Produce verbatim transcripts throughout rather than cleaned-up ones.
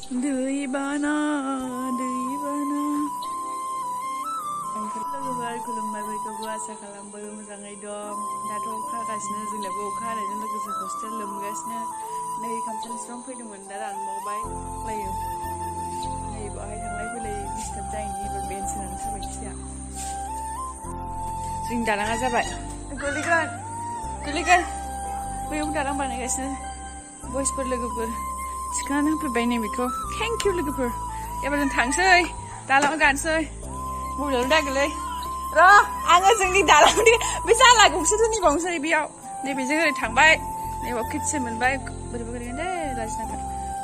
Dwibana, Dwibana. Logoफोर Kulumbai boibw आसा खालामो मोजाङै दं दाथ' अखा हागासिनो जोंनाबो अखा हानायजों लोगोसे हस्टेल लोमगासिनो नै खामसालिसिम फैदोंमोन दा रानबावबाय लायो नै बाहाय थांलाय फैलाय डिस्टार्ब जायैनि एबार बेन्स होनानै थाबाय खिया जोंनि दालाङा जाबाय गोलैगोन गोलैगोन बैयाव दालां बानायगासिनो बयसफोर लोगोफोर थिखांनानै होफैबाय नै बेखौ थेंक इउ लोगोफोर एबार जों थांसै दालाङाव गानसै मबाइलावनो दागोलै र' आङो जोंनि दालांनि बे जाला गंसेथ' नि गंसे बेयाव नैबेजों ओरै थांबाय नैबाव किटसेन मोनबाय बोरैबा गोलैगोन दे लाजिनांगोन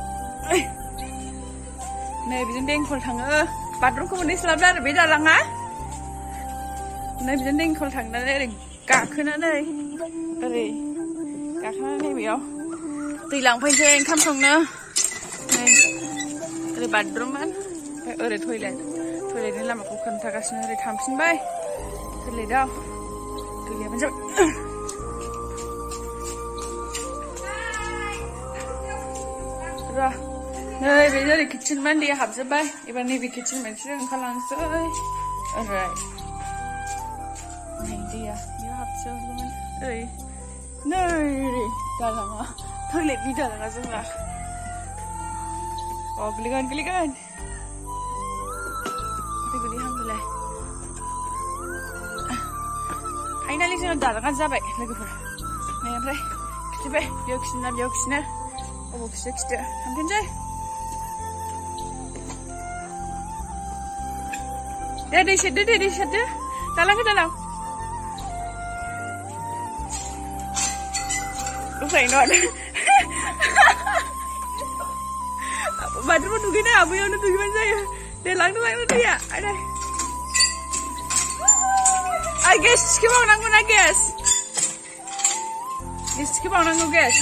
नैबेजों बेंखल थाङो बाथरुमखौ मोनहैस्लाबला आरो बे दालाङा नैबेजों बेंखल थांनानै ओरै गाखोनानै ओरै गाखोनानै नैबेयाव दै लांफैनोसै ओंखाम संनो नै ओरै बाथरुममोन ओमफ्राय ओरै टयलेट टयलेटनि लामाखौ खोन्थागासिनो ओरै थांफिनबाय टयलेटआव गैयाबानो जाबाय र' नै बे ओरै किटसेनमोन दैया हाबजोब्बाय एबार नैबे किटसेन मोनसे ओंखारलांसै ओरै नै दैया बेयाव हाबजोबोमोन ओरै नै दालाङा टयलेटनि दालाङा जोंना अ गोलैगोन गोलैगोन गोलैहांलाय फाइनालि जोंना दालाङा जाबाय लोगोफोर नै ओमफ्राय खिथिबाय बेयाव खिथिना बेयाव खिथिनो अबाव खिथो खिथो थांफिनसै दे दै सेरदो दे दै सेरदो दालांखौ दालां उफाय नङा बाथरुमाव दुगैनो बैयावनो दुगैबानो जायो दे लांनो लांनो दैया आदै आइ गेस थिखोबावनांगौ ना गेस गेस थिखोबावनांगौ गेस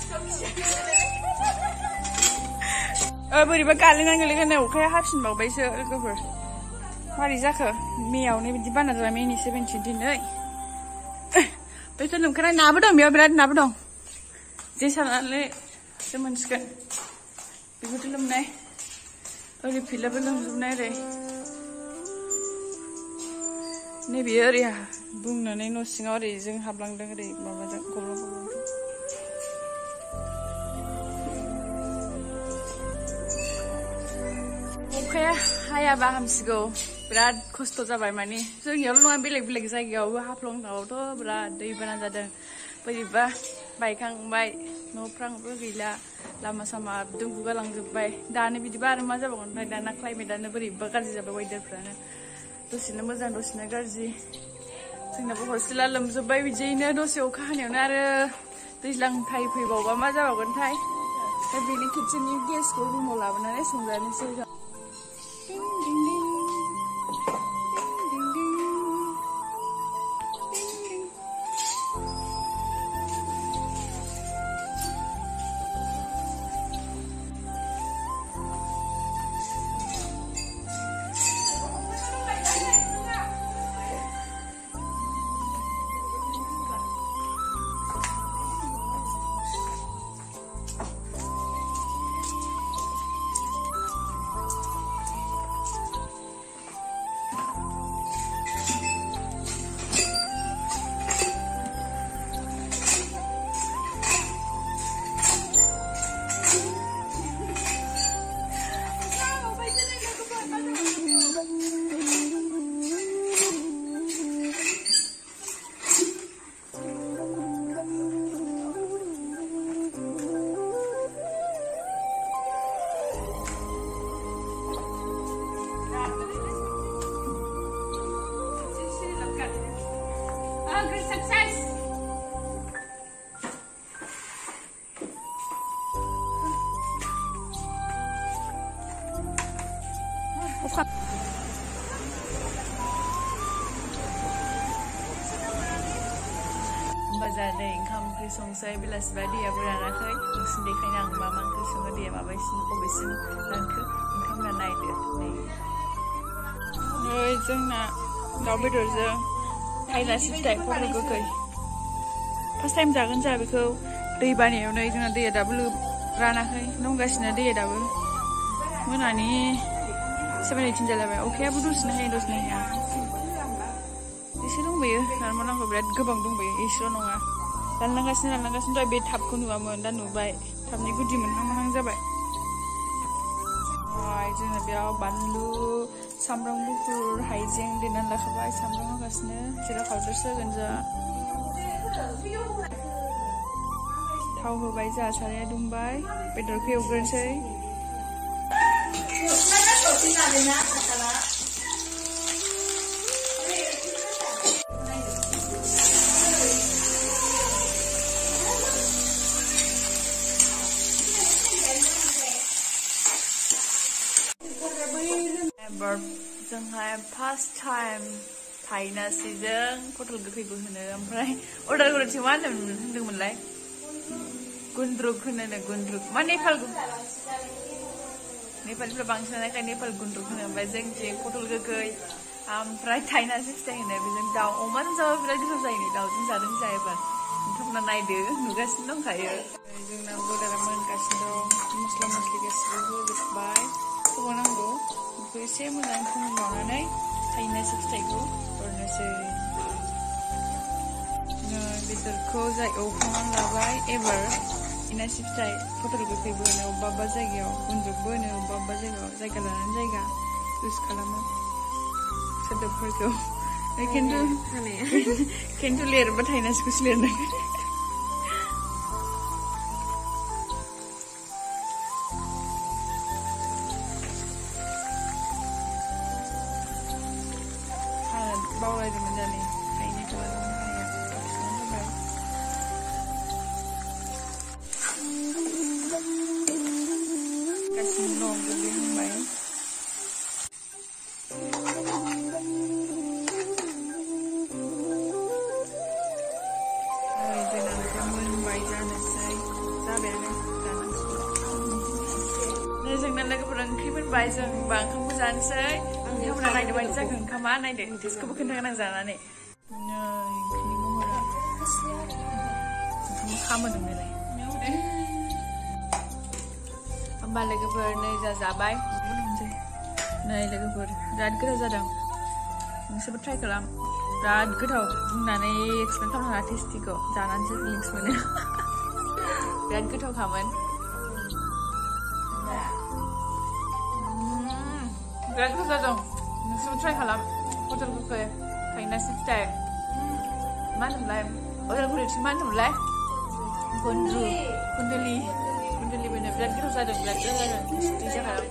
ओ बोरैबा गालिनानै गोलैगोन अखाया हाफिनबावबायसो लोगोफोर मारै जाखो मेयावनो बिदि बाना जाबाय मेनि सेभेन्टिन दिनै बेथ' लोमखानाय नाबो दं बेयाव बिराद नाबो दं जे सारनानैसो मोनसिगोन बेबोथ' लोमनाय ओरै फिल्डआबो लोमजोबनाय ओरै नैबे ओरै बुंनानै न' सिङाव ओरै जों हाबलांदों ओरै माबाजों गब्लं गब्लं अखाया हायाबा हामसिगौ बिराद खस्थ' जाबाय माने जोंनियावल' नङा बेलेग बेलेग जायगायावबो हाफ्लंआवथ' बिराद दैबाना जादों बोरैबा बायखांबाय न'फ्रांबो गैला लामा सामा एकदम गुगालांजोब्बाय दानो बिदिबा आरो मा जाबावगोन ओमफ्राय दाना क्लाइमेटआनो बोरैबा गाज्रि जाबाय वेदारफ्रानो दसेनो मोजां दसेनो गाज्रि जोंनाबो हस्टेला लोमजोब्बाय बिदियैनो दसे अखा हानायावनो आरो दैज्लां थाइ फैबावबा मा जाबावगोनथाय दा बेनि किटसेननि गेसखौ रुमाव लाबोनानै संजानोसै बाजारनि ओंखाम ओंख्रि संसै बेलासिबा दैयाबो रानाखै नोंसिनो देखायनो आं मा मा ओंख्रि सङो दैया माबायसिम बबेसिम रानखो ओंखामना नायदो नै नै जोंना दाउ बेदरजों हायलासि फिथाइ खर' गोखै फार्स्ट टाइम जागोन जोंहा बेखौ दै बानायावनो जोंना दैया दाबो रानाखै दंगासिनो दैया दाबो मोनानि seven eighteen जालायबाय अखायाबो दसेनो हायो दसेनो हाया एसे दंबायो नारमानांगौ बिराद गोबां दंबायो एसेल' नङा रानलांगासिनो रानलांगासिनो दहाय बे थाबखौ नुवामोन दा नुबाय थाबनि गुदि मोनहां मोनहां जाबाय जोंना बेयाव बानलु सामब्राम गुफुर हाइजें देनानै लाखाबाय सामब्राम होगासिनो जिरा पाउडारसो होगोन जोंहा थाव होबाय जोंहा साराया दुंबाय बेदरखौ एवग्रोनोसै जोंहा फार्स्ट टाइम थाइनासिजों पटल गोखैबो होनो ओमफ्राय अर्डार गोरोन्थि मा होनदोंमोनलाय गुन्द्रुक होनो गुन्द्रुक मा नेपाल नेपालिफ्रा बांसिन नायखाय नेपाल गुन्द्रुक होनो ओमफ्राय जोंथिं पटल गोखै ओमफ्राय थाइनासि फिथाइ होनो बेजों दाउ अमाजों जाबा बिराद गोथाव जायो दाउजों जादों जायोबा नोंथांमोना नायदो नुगासिनो दंखायो जोंना बयलारा मोनगासिनो दं मस्ला मस्लि गासिबो होजोबबाय गोबाव नांगौ बेखौ एसे मोजां फोमोनबावनानै थाइनासि फिथाइखौ हरनोसै बेदरखौ जाय एवखांनानै लाबाय एबार थाइनासि फिथाइ पटल गोखैबो होनो अबेबा अबेबा जायगायाव गुन्द्रुकबो होनो अबेबा अबेबा जायगायाव जायगा लानानै जायगा इउज खालामो सोदोबफोरखौ खिन्थु खिन्थु लिरबा थाइनासिखौसो लिरनांगोन बावलायदोंमोन जाने थाइनै खालामनो हाया जाबाय गासिनो दं गोग्लैहांबाय जोंना मोनबाय जानोसै जाबायानो जानांसिगौ जोंना लोगोफोर ओंख्रि मोनबाय जों होनबा ओंखामखौ जानोसै नोंथांमोना नायदो बायदि जागोन ओंखामा नायदो टेस्टखौबो खोन्थागोन आं जानानै नै ओंख्रिनि महरा ओंखाम खामोदोंनालाय होमबा लोगोफोर नै जा जाबाय नै लोगोफोर बिराद गोथाव जादों नोंसोरबो ट्राइ खालाम बिराद गोथाव बुंनानै एक्सप्लेन खालामनो हाया टेस्टिखौ जानानैसो फिलिंस मोनो बिराद गोथावखामोन बिराद गोथाव जादों नोंसोरबो ट्राइ खालाम पटल गोखै थाइनासि फिथाइ मा होनोमोनलाय अदालगुरिथिं मा होनोमोनलाय गुन्द्रु कुन्दुलि कुन्दुलि बेनो बिराद गोथाव जादों बिराद गोथाव जादों टेस्टि जाखादों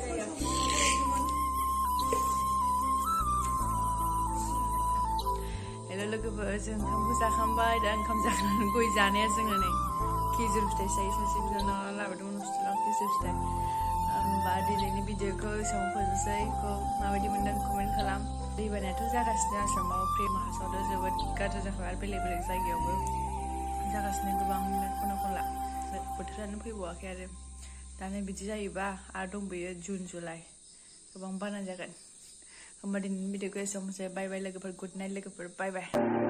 हेल' लोगोफोर जों ओंखामखौ जाखांबाय दा ओंखाम जाखांनानै गय जानाया जोङो नै खेजुर फिथाइ जायो सासे बिनानावा लाबोदोंमोन हस्टेलाव खेजुर फिथाइ होमबा दिनैनि भिडिअखौ एसेबां फोजोबसै माबायदि मोनदों कमेन्ट खालाम दैबानायाथ' जागासिनो आसामाव प्रि माहासावथ' जोबोद गाज्रि जाखाबाय आरो बेलेग बेलेग जायगायावबो जागासिनो गोबां खना खनला बोथोरानो फैबावाखै आरो दानो बिदि जायोबा आरो दंबायो जुन जुलाइ गोबां बाना जागोन होमबा दिनैनि भिडिअखौ एसेबांसै बाय बाय लोगोफोर गुड नाइट लोगोफोर बाय बाय